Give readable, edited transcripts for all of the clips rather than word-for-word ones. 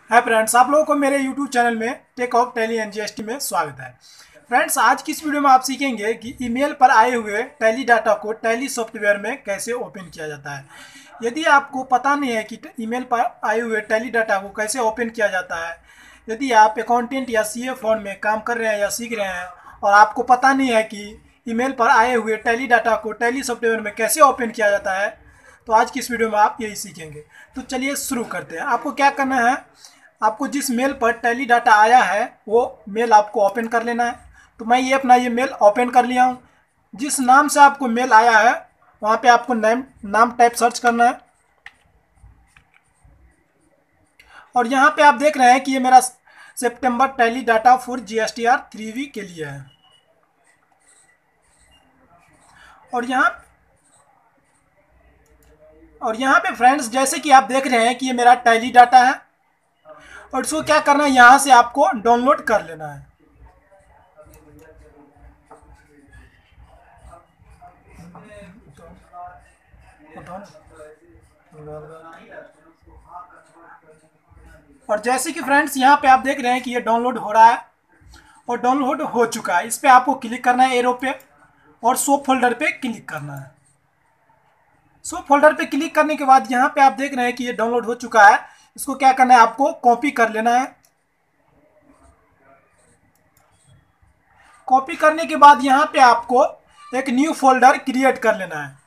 है फ्रेंड्स, आप लोगों को मेरे YouTube चैनल में tech of Tally and GST में स्वागत है। फ्रेंड्स, आज की इस वीडियो में आप सीखेंगे कि ईमेल पर आए हुए टैली डाटा को टैली सॉफ्टवेयर में कैसे ओपन किया जाता है। यदि आपको पता नहीं है कि ईमेल पर आए हुए टैली डाटा को कैसे ओपन किया जाता है, यदि आप अकाउंटेंट या सीए फर्म में काम कर रहे हैं या सीख रहे हैं और आपको पता नहीं है कि ईमेल पर आए हुए टैली डाटा को टैली सॉफ्टवेयर में कैसे ओपन किया जाता है, तो आज की इस वीडियो में आप यही सीखेंगे। तो चलिए शुरू करते हैं। आपको क्या करना है, आपको जिस मेल पर टैली डाटा आया है वो मेल आपको ओपन कर लेना है। तो मैं ये अपना मेल ओपन कर लिया हूँ। जिस नाम से आपको मेल आया है वहाँ पे आपको नाम टाइप सर्च करना है। और यहाँ पे आप देख रहे हैं कि ये मेरा सितंबर Tally data for GSTR 3V के लिए है। और यहाँ पे फ्रेंड्स, जैसे कि आप देख रहे हैं कि ये मेरा टैली डाटा है और इसको क्या करना है, यहाँ से आपको डाउनलोड कर लेना है। और जैसे कि फ्रेंड्स यहाँ पे आप देख रहे हैं कि ये डाउनलोड हो रहा है और डाउनलोड हो चुका है। इस पर आपको क्लिक करना है एरो पे और शो फोल्डर पे क्लिक करना है। शो फोल्डर पे क्लिक करने के बाद यहाँ पे आप देख रहे हैं कि ये डाउनलोड हो चुका है। इसको क्या करना है, आपको कॉपी कर लेना है। कॉपी करने के बाद यहाँ पे आपको एक न्यू फोल्डर क्रिएट कर लेना है।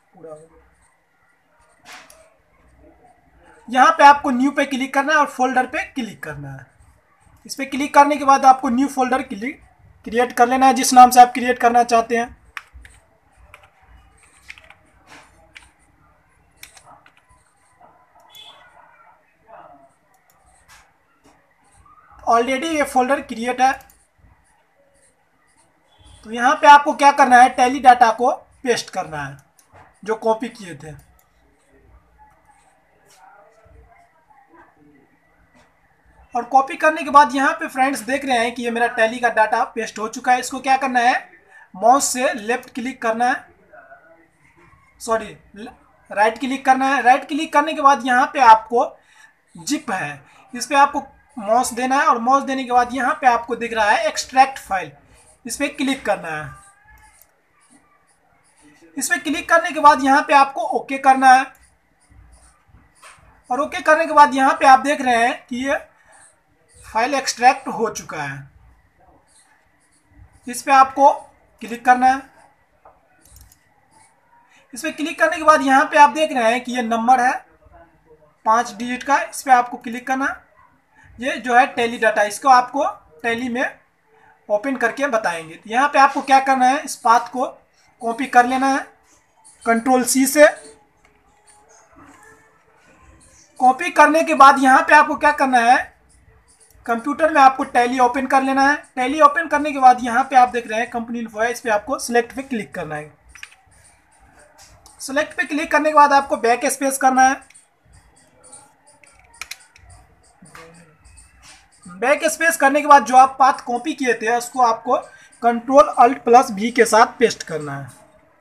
यहाँ पे आपको न्यू पे क्लिक करना है और फोल्डर पे क्लिक करना है। इस पे क्लिक करने के बाद आपको न्यू फोल्डर क्रिएट कर लेना है जिस नाम से आप क्रिएट करना चाहते हैं। ऑलरेडी ये फोल्डर क्रिएट है। तो यहाँ पे आपको क्या करना है, टैली डाटा को पेस्ट करना है जो कॉपी किए थे। और कॉपी करने के बाद यहाँ पे फ्रेंड्स देख रहे हैं कि ये मेरा टैली का डाटा पेस्ट हो चुका है। इसको क्या करना है, माउस से लेफ्ट क्लिक करना है, सॉरी राइट क्लिक करना है। राइट क्लिक करने के बाद यहाँ पे आपको जिप है, इस पर आपको माउस देना है और माउस देने के बाद यहाँ पे आपको दिख रहा है एक्सट्रैक्ट फाइल, इस पर क्लिक करना है। इस पर क्लिक करने के बाद यहाँ पे आपको ओके करना है। और ओके करने के बाद यहाँ पे आप देख रहे हैं कि ये फाइल एक्सट्रैक्ट हो चुका है। इस पे आपको क्लिक करना है। इस पे क्लिक करने के बाद यहाँ पे आप देख रहे हैं कि ये नंबर है 5 डिजिट का, इस पे आपको क्लिक करना है। ये जो है टैली डाटा, इसको आपको टैली में ओपन करके बताएंगे। तो यहाँ पे आपको क्या करना है, इस पाथ को कॉपी कर लेना है Ctrl+C से। कॉपी करने के बाद यहाँ पे आपको क्या करना है, कंप्यूटर में आपको टैली ओपन कर लेना है। टैली ओपन करने के बाद यहाँ पे आप देख रहे हैं कंपनी इन्फो है, इस पे आपको सिलेक्ट पे क्लिक करना है। सिलेक्ट पे क्लिक करने के बाद आपको बैक स्पेस करना है। बैक स्पेस करने के बाद जो आप पाथ कॉपी किए थे उसको आपको Ctrl+Alt+V के साथ पेस्ट करना है।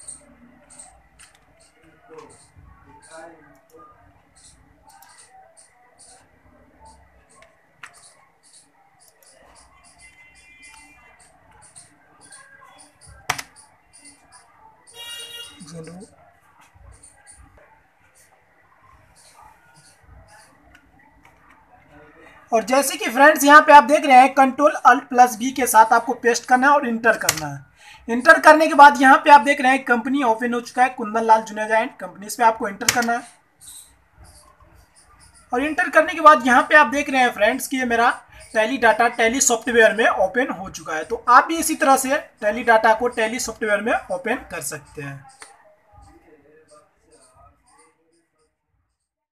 और जैसे कि फ्रेंड्स यहाँ पे आप देख रहे हैं Ctrl+Alt+V के साथ आपको पेस्ट करना है और इंटर करना है। इंटर करने के बाद यहाँ पे आप देख रहे हैं कंपनी ओपन हो चुका है, कुंदन लाल जुनेजा एंड कंपनी, इस पे आपको इंटर करना है। और इंटर करने के बाद यहाँ पे आप देख रहे हैं फ्रेंड्स कि ये मेरा टैली डाटा टैली सॉफ्टवेयर में ओपन हो चुका है। तो आप भी इसी तरह से टैली डाटा को टैली सॉफ्टवेयर में ओपन कर सकते हैं।